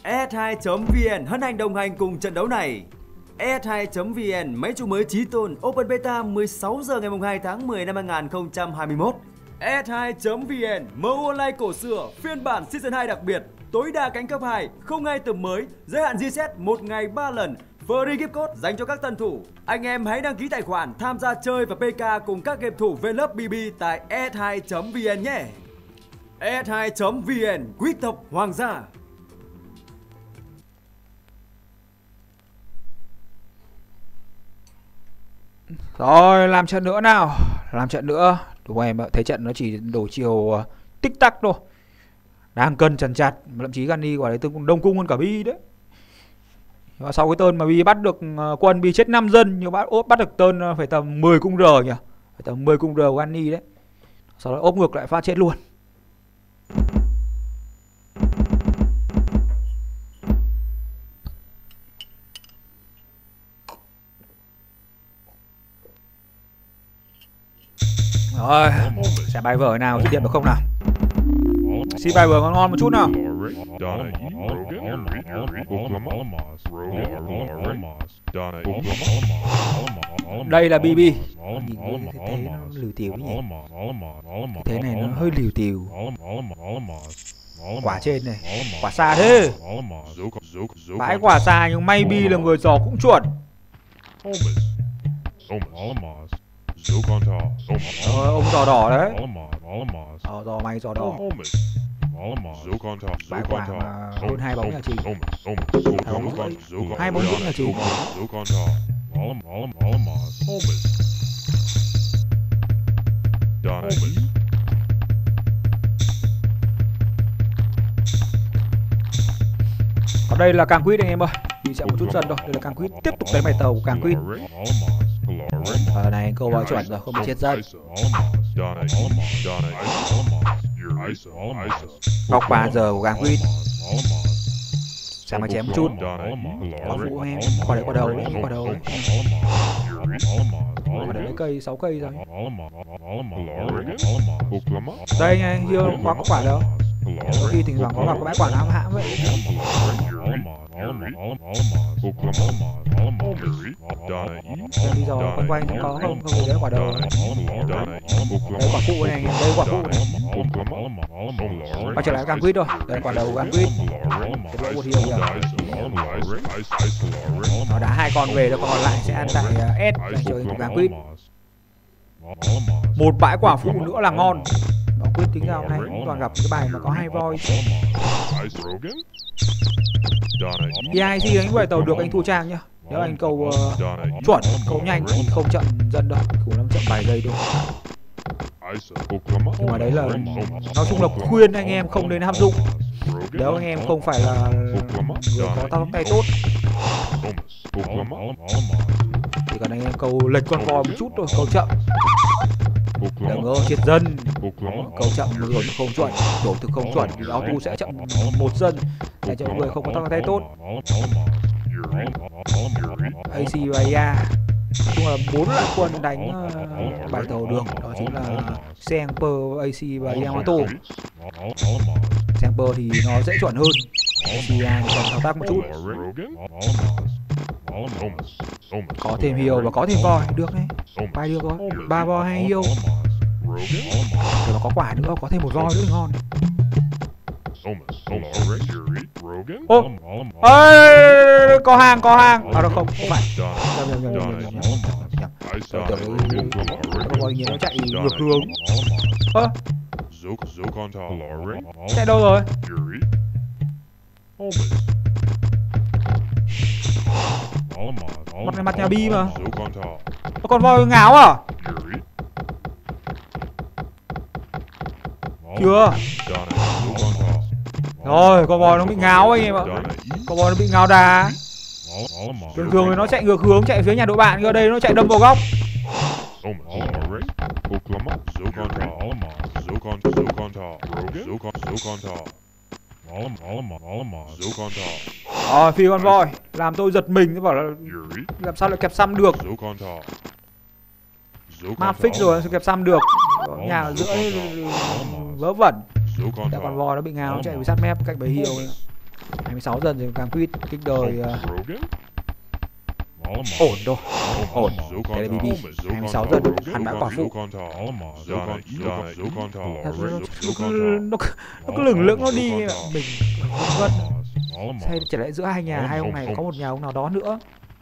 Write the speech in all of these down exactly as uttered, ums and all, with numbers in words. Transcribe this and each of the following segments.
e ét hai chấm vê en hân hạnh đồng hành cùng trận đấu này. e ét hai chấm vê en máy chủ mới Chí Tôn Open Beta mười sáu giờ ngày hai tháng mười năm hai nghìn không trăm hai mươi mốt. e ét hai chấm vê en em u Online cổ xưa phiên bản Season hai đặc biệt, tối đa cánh cấp hai, không ai tầm mới, giới hạn reset một ngày ba lần, free gift code dành cho các tân thủ. Anh em hãy đăng ký tài khoản tham gia chơi và pê ca cùng các game thủ Vlog bê bê tại e ét hai chấm vê en nhé. e ét hai chấm vê en quý tộc hoàng gia. Rồi, làm trận nữa nào. Làm trận nữa. Đúng rồi em ạ, thấy trận nó chỉ đổ chiều uh, tích tắc thôi. Đang cân chằn chặt, thậm chí Gani quả đấy tương đông cung hơn cả Bi đấy. Và sau cái tên mà Bi bắt được uh, quân Bi chết năm dân, nhưng bắt ốp bắt được tên uh, phải tầm mười cung R nhỉ. Phải tầm mười cung R của Gani đấy. Sau đó ốp ngược lại phát chết luôn. Rồi, xem bài vở nào tiếp được không nào. Xin bài vở ngon ngon một chút nào. Đây là bê bê. Nhìn cái thế nó liều tiều nhỉ. Cái thế này nó hơi liều tiều. Quả trên này, quả xa thế. Bãi quả xa nhưng may bi là người giò cũng chuẩn. Ờ, ông giò đỏ đấy. Ờ, giò may giò đỏ. Bãi quả mà hơn hai bóng nhà chị. Hai bóng nhà chị. Còn đây là Càng Quýt anh em ơi. Thì sẽ một chút dần thôi. Đây là Càng Quýt tiếp tục đánh bài tàu của Càng Quýt. Ờ, này anh câu vào chuẩn rồi, không bị chết dân. Bọc ba giờ của Càng Quýt. Xem mà chém một chút. Có vụ anh em, qua đấy qua đầu đấy, qua đầu đấy. Qua đấy lấy cây, sáu cây rồi. Đây nha, chưa quá có quả đâu. Đôi khi thỉnh thoảng có gặp cái bãi quả hãm hãm vậy. Bây giờ quanh quanh cũng có không, không đấy quả đầu. Đây quả phụ này anh em, đây quả phụ này. Quay trở lại Càng Quýt rồi, đây quả đầu Càng Quýt. Cái lỗ một hiều giờ. Nó đã hai con về rồi, còn lại sẽ ăn tại S để chơi của Càng Quýt. Một bãi quả phụ nữa là ngon. Nó quyết tính ra hôm nay cũng toàn gặp cái bài mà có hai voi. e i xê đánh bài tàu được anh thua trang nhá. Nếu anh câu uh, chuẩn, câu nhanh thì không chậm dần đâu, cũng năm chậm vài giây thôi. Nhưng mà đấy là nói chung là khuyên anh em không nên áp dụng nếu anh em không phải là người có tao tay tốt. Chỉ cần anh em câu lệch con voi một chút thôi, câu chậm đừng ngơ chết dân. Câu chậm rồi không chuẩn, đổ từ không chuẩn thì auto sẽ chậm một dân để cho người không có tao tay tốt. a xê và a nói chung là bốn loại quân đánh uh, bài tàu được, đó chính là Semper, a xê và Yamato. Semper thì nó dễ chuẩn hơn, a xê thì còn thao tác một chút. Có thêm hiêu và có thêm voi được đấy, bài được rồi, ba voi hay hiêu. Rồi nó có quả nữa, có thêm một voi nữa ngon. Ô, ê, có hàng, có hàng. À đâu không, không phải. Tưởng coi như nó chạy ngược hướng. Ơ, chạy đâu rồi? Mặt này mặt nhà Bi mà. Con voi ngáo à? Chưa. Rồi, con voi nó bị ngáo anh em ạ. Con voi nó bị ngáo đá. Thường thường thì nó chạy ngược hướng, chạy phía nhà đội bạn, ở đây nó chạy đâm vào góc. Rồi, phi con voi làm tôi giật mình, nó bảo là làm sao lại kẹp xăm được. Map fix rồi, kẹp xăm được. Nhà ở giữa vớ vẩn. Tại con voi nó bị ngáo, nó chạy với sát mép cạnh bầy hiêu. hai mươi sáu dần rồi càng quýt kích đời uh, ổn thôi, ổn. Đây là bê bê hai mươi sáu dần, hắn đã quả phụ. Nó nó cứ lửng lững nó đi mình vân. Hay chả lẽ giữa hai nhà hai ông này có một nhà ông nào đó nữa?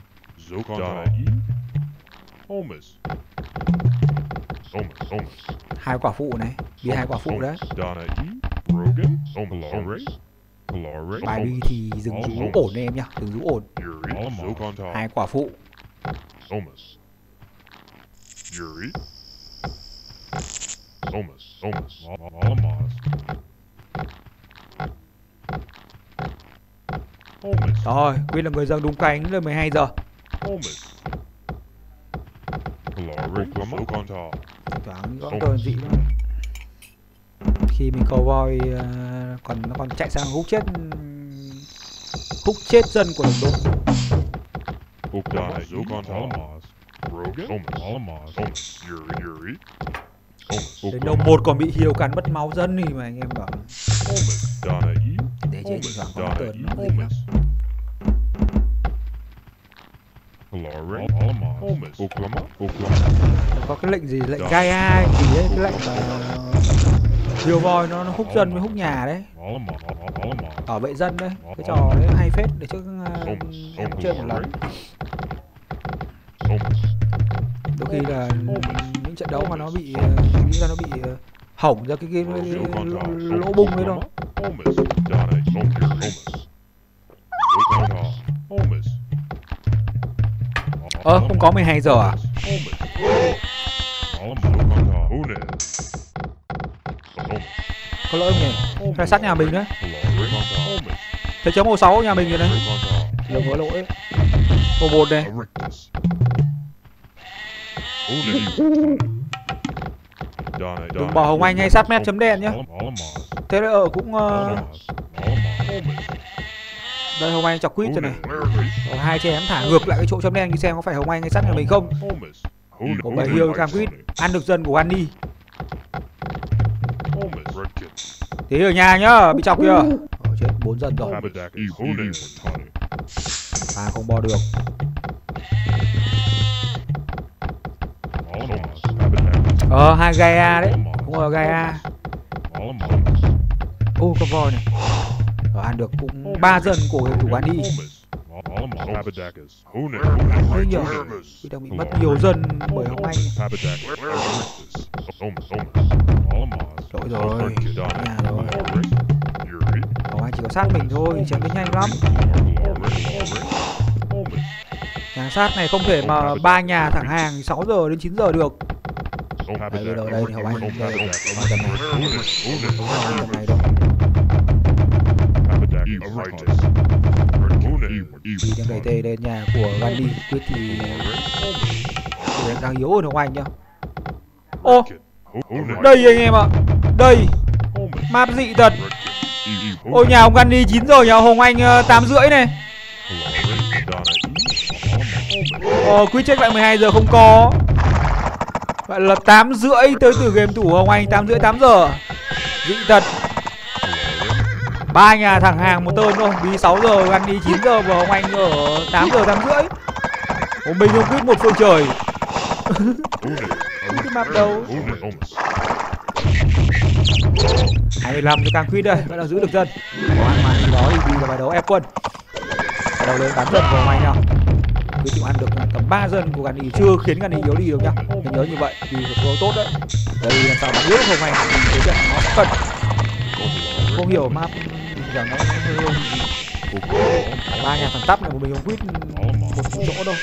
Hai quả phụ này, đi hai quả phụ đấy. Bài đi thì dừng rú ổn em nhá, dừng rú ổn. Hai quả phụ. Rồi, Quyên là người dâng đúng cánh lên mười hai giờ. Thoáng gõ đơn vị đó. Khi mình cầu voi uh, còn nó còn chạy sang hút chết hút chết dân của đồng đội. Đến đầu một còn bị hiêu cắn mất máu dân thì mà anh em bảo. Để chế thỉnh thoảng có tờn nó dịch lắm. Có cái lệnh gì, lệnh Gaia gì ấy, cái lệnh mà hiêu voi nó, nó hút dân với hút nhà đấy, bảo vệ dân đấy, cái trò đấy hay phết. Để trước uh, em chơi một lần. Đôi khi là những trận đấu mà nó bị nghĩ ra nó bị uh, hỏng ra cái, cái, cái, cái lỗ bung đấy đâu. Ơ, ờ, không có mười hai giờ à? Có lỗi không nhỉ? Phải sát nhà mình đấy. Thế chấm ô sáu nhà mình rồi đấy. Đừng có lỗi. Ô một này. Đừng bỏ Hồng Anh ngay sát mép chấm đen nhá. Thế là ở cũng uh... đây Hồng Anh chọc quýt rồi này. Rồi hai chị em thả ngược lại cái chỗ chấm đen, xem có phải Hồng Anh ngay sát nhà mình không. Có bảy hiêu càng quýt ăn được dân của Annie. Thế ở nhà nhá, bị chọc kìa. Ờ, chết bốn dân rồi. À không bo được. Ờ hai Gaia đấy, cũng là Gaia. Ô con voi này. Rồi ăn được cũng ba dân của game thủ Annie. Thế nhờ, vì đang bị mất nhiều dân bởi Hồng Anh. Rồi rồi, nhà rồi. Hồng Anh chỉ có sát mình thôi, chém đến nhanh lắm. Nhà sát này không thể mà ba nhà thẳng hàng sáu giờ đến chín giờ được. Đây bây giờ đây thì Hồng Anh đây, Hồng Anh tầm này. Không Hồng Anh tầm này đâu. Đi đang đẩy tê lên nhà của Gandhi quyết thì đang yếu hơn Hồng Anh nhá. Ô, đây anh em ạ, đây map dị thật. Ôi nhà ông Gandhi chín giờ, nhà Hồng Anh tám rưỡi này. Ờ quyết check lại mười hai giờ không có. Vậy là tám rưỡi tới từ game thủ Hồng Anh, tám rưỡi tám giờ. Dị thật. Ba nhà thẳng hàng một tơn thôi, đi sáu giờ, Gandhi chín giờ và Hồng Anh ở tám giờ tám rưỡi. Một mình không quyết một phương trời. Cái map đâu. hai mươi lăm cho càng quyết đây, vẫn là giữ được dân. Có ăn màn gì đó thì đi vào bài đấu ép quân. Bài đấu lên tám dân của Hồng Anh nào. Quyết chịu ăn được tầm ba dân của Gandhi, chưa khiến Gandhi yếu đi được nhá. Mình nhớ như vậy thì được tốt đấy. Đây làm sao bắn yếu Hồng Anh thì thế trận nó sẽ cần. Không hiểu map rằng nó hơi hơi ba nhà thằng tắp này, một mình không quýt một chỗ đâu.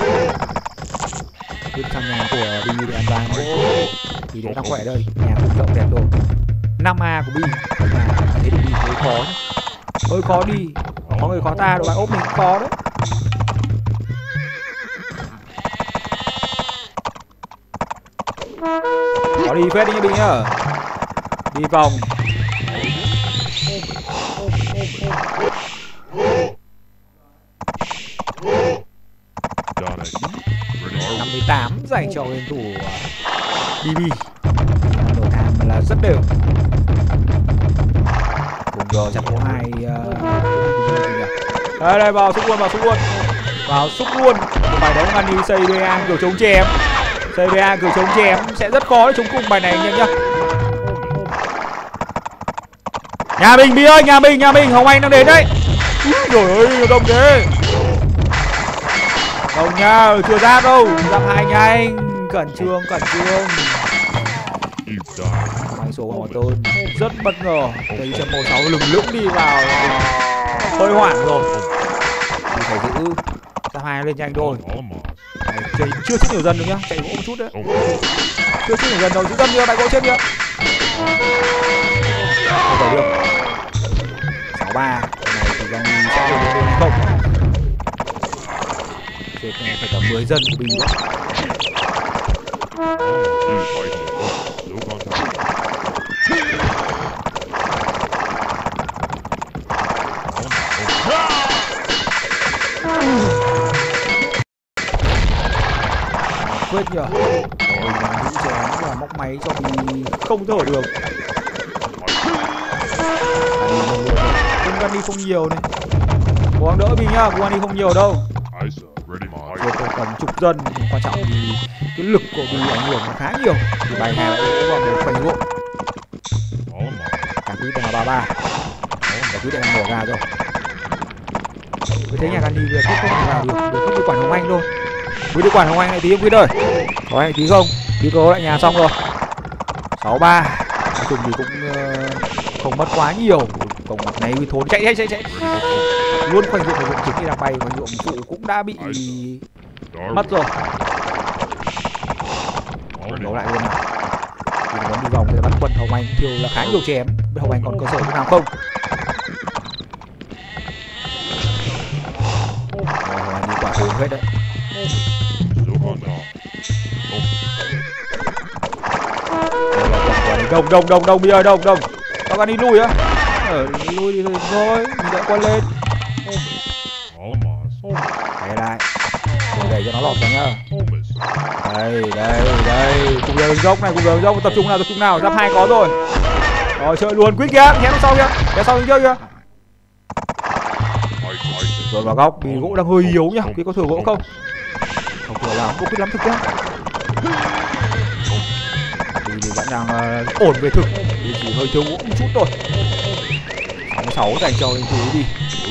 Quýt sang nhà của Bi để ăn vàng thì để nó khỏe đây, nhà cũng rộng đẹp rồi. năm A của Bi, nhà thế thì Bi hơi khó nhá, hơi khó đi, có người khó ta rồi, bạn ốp mình cũng khó đấy. Có đi phết đi nha Bi nhá, đi vòng. năm mươi tám dành cho game thủ bê bê. Đổi tham là rất đều. Cùng giờ chặt bộ hai uh, Đây đây, vào xúc luôn, vào xúc luôn. Vào xúc luôn. Bài đấu Gani xê đê a kiểu chống chém. xê đê a kiểu chống chém sẽ rất khó để chống cùng bài này anh em nhá. Nhà mình Bi ơi, nhà mình, nhà mình, Hồng Anh đang đến đấy. Trời ơi, đông thế. Không nha, chưa ra đâu. Giáp hai nhanh. Cẩn trương, cẩn trương. Máy số của Tôn rất bất ngờ. Thấy trận một sáu lừng lững đi vào. Hơi hoảng rồi. Thì phải giữ. Giáp hai lên nhanh thôi. Chạy chưa chết nhiều dân được nhá. Chạy gỗ một chút đấy. Chưa chết nhiều dân đâu. Giữ dân chưa, bài gỗ chết chưa. Không phải được. sáu ba. Cái này thì Gani sẽ lên đến không. Chết phải tầm mười dân của Bi nữa. Quyết nhờ. Mình làm những chém là móc máy cho Bi không thở được. Gani không nhiều này. Cố gắng đỡ Bi nhá, Gani không nhiều đâu. Rồi tầm chục dân, quan trọng thì cái lực của Bi ảnh hưởng khá nhiều. Thì bài này lại cũng vào một khoảnh ruộng. Cả quý đang là ba ba. Cả quý đang mở ra rồi. Với thế nhà Gani vừa tiếp không vào được, được không đi quản Hồng Anh thôi. Quý đi quản Hồng Anh này tí không Quý ơi. Có anh tí không? Đi cố lại nhà xong rồi. sáu ba. Nói chung thì cũng uh, không mất quá nhiều. Còn mặt này Quý thốn chạy chạy chạy chạy. Luôn khoảnh ruộng, khoảnh ruộng chính thì đang bay, khoảnh ruộng phụ cũng đã bị mất rồi. Đấu lại luôn nào. Thì muốn đi vòng để bắt quân Hồng Anh thiêu là khá nhiều chém. Biết Hồng Anh còn cơ sở lúc nào không? Rồi, Hồng Anh đi quả hồn hết đấy. Đông đông đông đông bây giờ đông đông. Các bạn đi lui á. Ở lui đi thôi, mình đợi quân lên. Đây lại. Để đẩy cho nó lọt vào nhá. Đây, đây, đây. Cùng đường dốc này, cùng đường dốc, tập trung nào, tập trung nào. Giáp hai có rồi. Rồi chơi luôn, quyết kìa, chém sau kìa. Chém sau chơi kìa. Rồi vào góc, vì gỗ đang hơi yếu nhá. Quý có thừa gỗ không? Không thừa nào, cũng quyết lắm thực ra. Thì vẫn đang uh, ổn về thực. Thì chỉ hơi thiếu gỗ một chút thôi. sáu mươi sáu dành cho lên chú đi.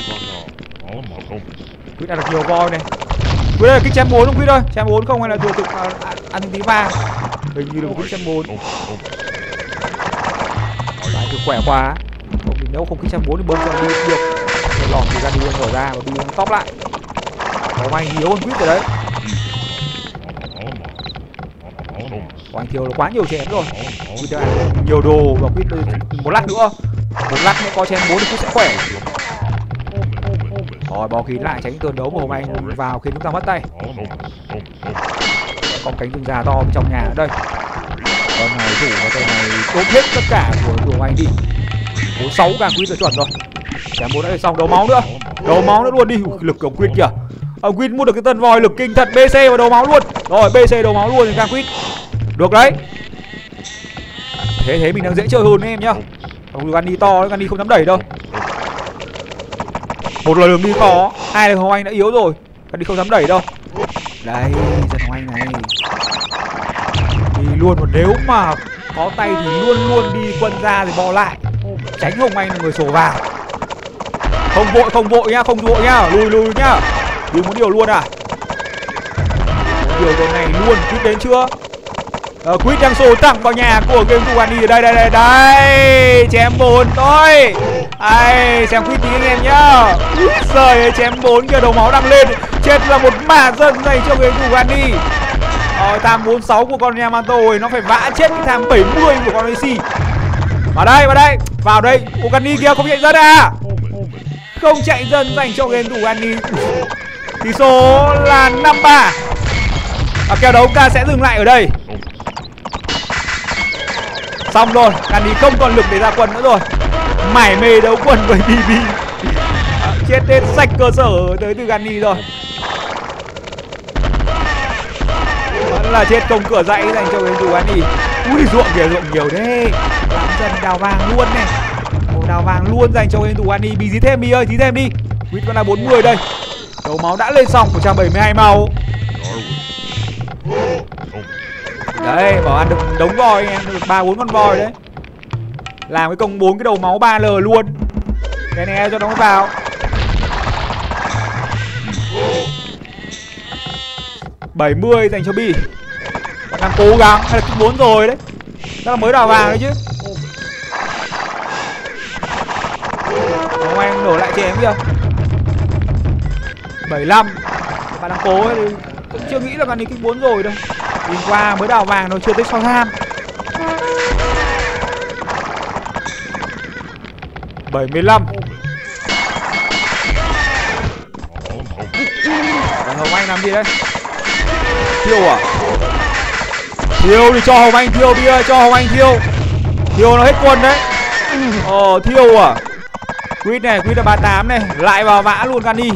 Quyết đạt được nhiều voi này. Quyết ơi, kích chém bốn không Quyết ơi? Chém bốn không hay là thừa thực uh, ăn tí vàng? Hình như là một kích chém bốn. Đấy, thì khỏe quá. Không, nếu không kích chém bốn thì bơm cho đi được. Lọt thì ra đi mở ra và đi top lại. Có anh yếu hơn Quyết rồi đấy. Có anh thiếu là quá nhiều chém rồi. Quyết đã nhiều đồ và Quyết một lát nữa. Một lát nữa có chém bốn thì Quyết sẽ khỏe. Rồi bó kín lại tránh tường đấu của Hồng Anh vào khiến chúng ta mất tay. Có cánh rừng già to bên trong nhà ở đây. Con này thủ và tên này tốt hết tất cả của Hồng Anh đi. bốn sáu càng Quyết rồi chuẩn rồi. Chém bốn đã được xong, đầu máu nữa. Đầu máu nữa luôn đi. Lực của Quyết kìa. Ông Quyết mua được cái tân vòi lực kinh thật, bê xê và đầu máu luôn. Rồi bê xê đầu máu luôn thì càng Quyết. Được đấy. Thế thế mình đang dễ chơi hơn em nhá. Ông Gani to, Gani không dám đẩy đâu. Một là đường đi khó, hai là Hồng Anh đã yếu rồi. Gani không dám đẩy đâu. Đây, dân Hồng Anh này. Đi luôn, mà nếu mà có tay thì luôn luôn đi quân ra thì bò lại. Tránh Hồng Anh là người sổ vào. Không vội, không vội nhá, không vội nhá, lùi lùi nhá. Đi muốn điều luôn à? Điều đồ này luôn, Quyết đến chưa? Uh, Quyết đang sổ thẳng vào nhà của game thủ Gani ở đây đây đây đây. Chém bốn thôi. Ai xem Quyết tí anh em nhá. Trời ơi, chém bốn kìa, đầu máu đang lên. Chết là một mả dân dành cho game thủ Gani. Rồi tham bốn sáu của con Yamato rồi, nó phải vã chết cái tham bảy mươi của con a xê. Vào đây, vào đây, vào đây. Ô Gani kia không chạy dân à? Không chạy dân dành cho game thủ Gani. Tỷ số là năm ba. Và kèo đấu ca sẽ dừng lại ở đây. Xong rồi, Gani không còn lực để ra quân nữa rồi. Mải mê đấu quân với bê bê. À, chết hết sạch cơ sở tới từ Gani rồi. Vẫn là chết công cửa dãy dành cho game thủ Gani. Ui ruộng kìa, ruộng nhiều đấy. Làm dần đào vàng luôn này. Một đào vàng luôn dành cho game thủ Gani. Bị dí thêm đi ơi, dí thêm đi. Quýt vẫn là bốn mươi đây. Đấu máu đã lên xong, một trăm bảy mươi hai máu. Đấy, bảo ăn được đống voi anh em, được ba bốn con voi đấy. Làm cái công bốn cái đầu máu ba L luôn. Cái này cho nó vào. bảy mươi dành cho Bi. Bạn đang cố gắng, hay là kích bốn rồi đấy. Chắc là mới đào vàng đấy chứ. Không anh nổ lại chém kìa. bảy mươi lăm. Bạn đang cố ấy, thì cũng chưa nghĩ là bạn đi kích bốn rồi đâu. Nhìn qua mới đào vàng thôi, chưa tới sau tham. bảy mươi lăm. Hồng Anh làm gì đấy? Thiêu à? Thiêu thì cho Hồng Anh thiêu bia, cho Hồng Anh thiêu. Thiêu nó hết quân đấy. Ồ, thiêu à? Quýt này, Quýt là ba mươi tám này, lại vào vã luôn Gani.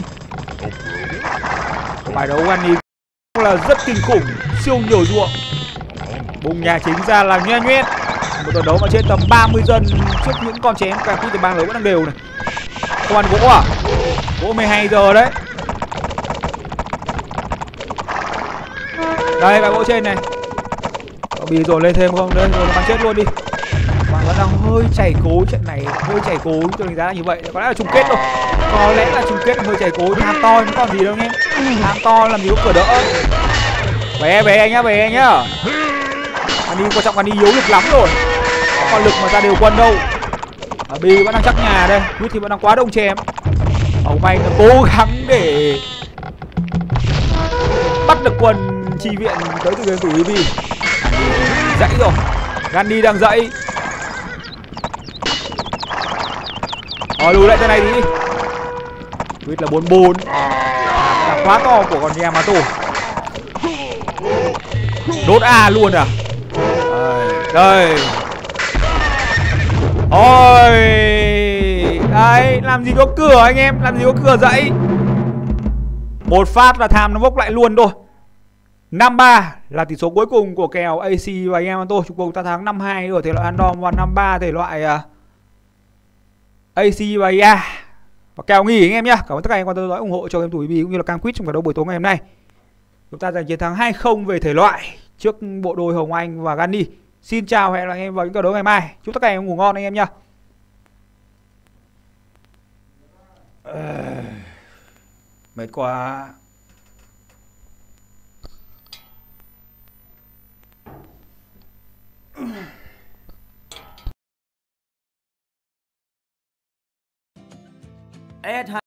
Bài đấu Gani là rất kinh khủng, siêu nhiều ruộng. Bùng nhà chính ra là nhoe nhoét. Một trận đấu mà trên tầm ba mươi dân trước những con chém cả Quýt thì bang lớn vẫn đang đều này. Không ăn gỗ à? Gỗ mười hai giờ đấy. Đây, bài gỗ trên này. Bị rồi lên thêm không? Đây, rồi nó bắn chết luôn đi. Bạn vẫn đang hơi chảy cố trận này, hơi chảy cố, tôi đánh giá là như vậy. Có lẽ là chung kết đâu. Có lẽ là chung kết là hơi chảy cố, tham to nó còn gì đâu nhé. Tham to làm gì có cửa đỡ. Về về anh nhá, về anh nhá. Anh đi quan trọng, anh đi yếu lực lắm rồi. Có còn lực mà ra đều quân đâu. Ở Bi vẫn đang chắc nhà đây, Quýt thì vẫn đang quá đông chém. Hồng Anh là cố gắng để bắt được quân chi viện tới từ game thủ e bê. Dãy rồi, Gandhi đang dãy. Ờ lùi lại cho này đi. Quýt là bốn bốn. Là quá to của con Yamato. Đốt A luôn à? Đây, đây. Ôi, đấy, làm gì có cửa anh em, làm gì có cửa dãy. Một phát là tham nó bốc lại luôn thôi. năm ba là tỷ số cuối cùng của kèo a xê và Yamato. Trung Quốc ta thắng năm hai ở thể loại random và năm ba thể loại uh, a xê và Ya. Và kèo nghỉ anh em nhá. Cảm ơn tất cả anh em quan tâm theo dõi ủng hộ cho game thủ e bê cũng như là Cam Quýt trong trận đấu buổi tối ngày hôm nay. Chúng ta giành chiến thắng hai không về thể loại trước bộ đôi Hồng Anh và Gani. Xin chào và hẹn gặp lại anh em vào những trận đấu ngày mai. Chúc tất cả anh em ngủ ngon anh em nhá. Mệt quá. ét hai